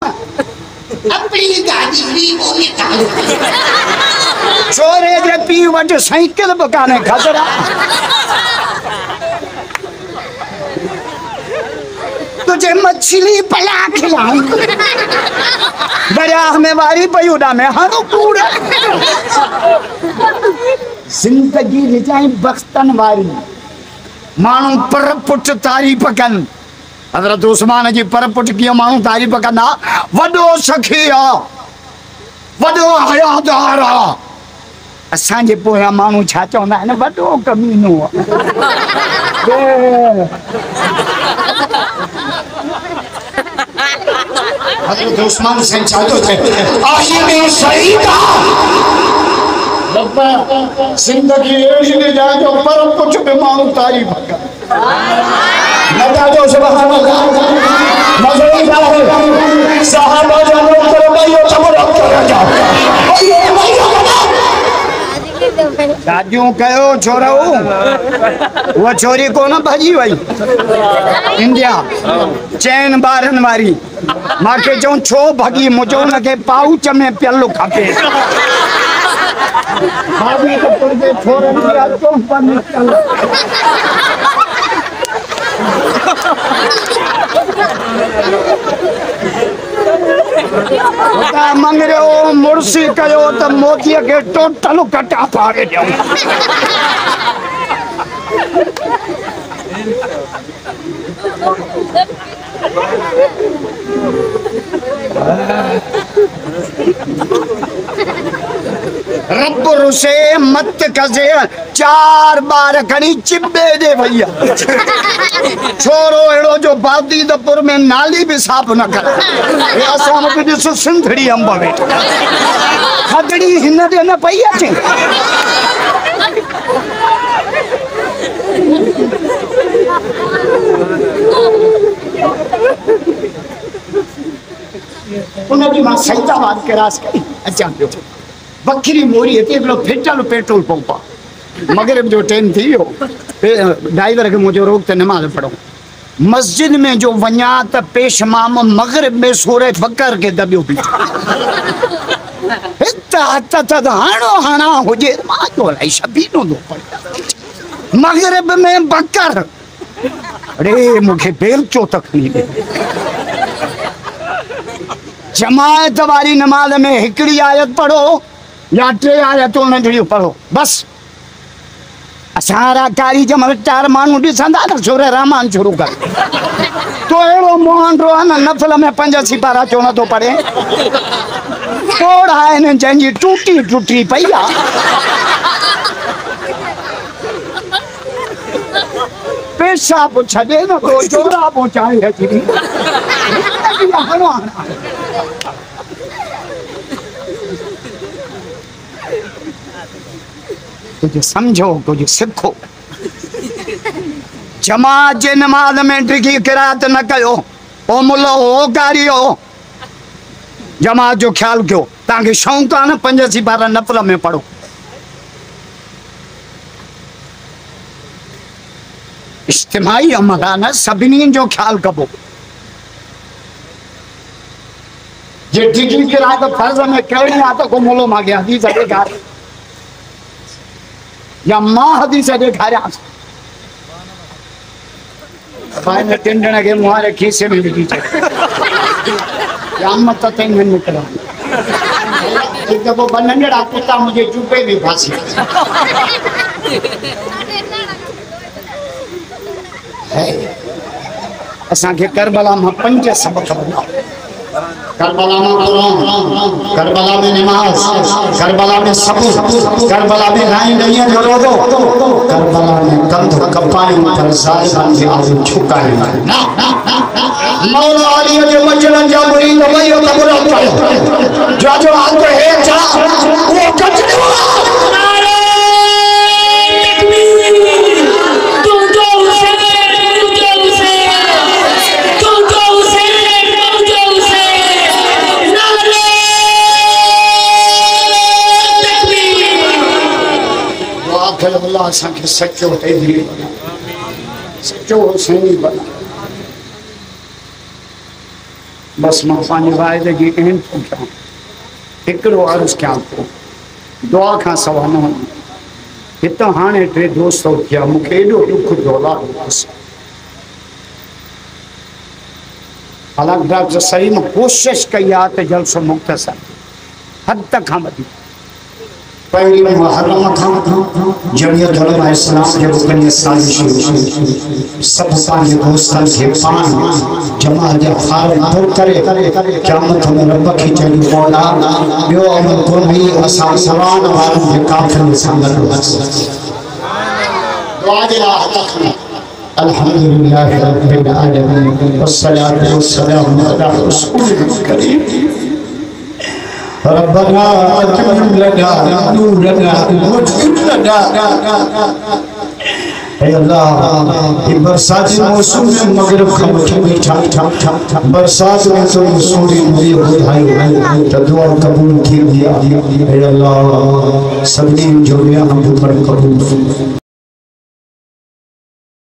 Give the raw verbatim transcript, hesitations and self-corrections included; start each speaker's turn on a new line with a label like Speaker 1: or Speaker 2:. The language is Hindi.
Speaker 1: अपनी गाड़ी ली वो निकाल
Speaker 2: छोरे जे पी वट साइकिल बकाने खतरा तुझे मछली पला खिलाऊं दरिया में वारी पयूडा में हरो कूड़ा जिंदगी रिजाई बख्तन वारी मानू पर पुट तारीफ कन हज़रत उस्मान जी पर पुट कियो मानू तारीफ कंदा वडो सखी आ वडो हयादार आ असां जे पोया मानू छा चवंदा आहिनि वडो कमीनो आ हज़रत उस्मान से छा तो थे आशिक़े सईदा बाबा जिंदगी एड़ी ने जाए जो पर कुछ भी मानू तारीफ कर नदा जो सुभान अल्लाह मज़े का है सहाबा जानो करो भाइयों चमरो करो जाओ दादियों कहो छोराओ वो छोरी को ना भजी वही इंडिया चैन बारन वारी माके जो छो भगी मुझो न के पाउच में पियलो खपे भाभी तो पुरजे छोरन की अचो पर निकल मंगरे ओ मुर्सी कयो त मोती के टोटल कटा पाड़े जाऊं रब रुसे मत कजे चार बार खड़ी चिब्बे दे भैया छोरो एड़ो जो बादीदपुर में नाली भी साफ न कर असां वटि ॾिसो सिंधड़ी अंब में खदड़ी हिन दे न पई अचे उनकी मां सईदाबाद के रास कई अचां पियो बकरी मोरी हिते हिकिड़ो फिटल पेट्रोल पंप आहे मगरिब जो टाइम थी वियो ड्राइवर खे मुंहिंजो रोक त नमाज़ पढ़ो मस्जिद में जो वञा त पेशमाम मगरिब में सूरज बकर खे दॿियो बीठो हिते हथ त हाणो हाणा हुजे मां जो अलाए शबीनो थो पढ़े मगरिब में बकर अरे मूंखे बेलचो त खणी ॾे जमायत वारी नमाज में हिकिड़ी आयत पढ़ो या टे आयतूं नंढड़ियूं पढ़ो बस असां कारी जमल चार माण्हू ॾिसंदा न सूरह रहमान शुरू कर तो अहिड़ो मोहंडो आहे न नफ़ल में पंज सिपारा छो नथो पढ़े कोड़ आहिनि जंहिंजी टूटी टूटी पई आहे पेशाब छॾे न थो चोरा पहुचाए अची कुछ समझो कुछ सिखो जमात जे नमाज में डिगी किरात न कयो ओ मुल्लो ओ कारियो जमात जो ख्याल कयो तव्हांखे शौक़ु आहे न पंज सिपारा नफ़ल में पढ़ो इज्तिमाई अमल आहे न सभिनी जो ख्याल कबो जे डिगी किरात फर्ज़ में कहिड़ी आहे त को मुल्लो मांगे हदीस ॾेखार या मां हदीस ॾेखारियांसि पाण टिंडण के मुहारे खीसे में विझी छॾ क़यामत ताईं न निकिरंदो हिकु दफ़ो ॿ नंढड़ा कुता मुंहिंजे चुपे में फासी असांखे करबला मां पंज सबक ॿुधायो करबला में कुरान करबला में नमाज करबला में सबूर करबला में नाई नहीं जो रोदो करबला में कंध कपाई पर जालिम के आगे झुकाए ना मौला अली के मजलन जा मुरीद वयो कब्र पर जो जो हाथ है जा वो कचरे अल्लाह असांखे सचो हैदरी बना सचो हुसैनी बना बस मां पंहिंजे वाइदे जी अहम थो कयां हिकिड़ो अर्ज़ कयां थो दुआ खां सवाइ न वञो हितां हाणे टे दोस्त थिया मूंखे एॾो ॾुख जो औलाद हालांकि डॉक्टर सही में कोशिश कई आहे त जलसो मुख़्तसर हद खां वधीक पहली मुहर्रम खां जमियत उलमा इस्लाम जे रुकन साज़िश सब पंहिंजे दोस्तनि खे पाण जमा जे फारम पुर करे क़यामत में रब खे चई मौला ॿियो अमल कोन्हे असां सवान वारनि खे काफ़िरनि सां गॾु दुआ जे लाइ तखना अल्हम्दुलिल्लाह रब्बिल आलमीन वस्सलातु वस्सलामु अला रसूलिल करीम रब्बना अतमिम लना नूरना वज'ल लना ऐ अल्लाह ये बरसात के मौसम में मगरिब का मीठा बरसात में तो सूरी मुझे बुधाई तो दुआ कबूल की दिया ऐ अल्लाह सभी जो हम पर कबूल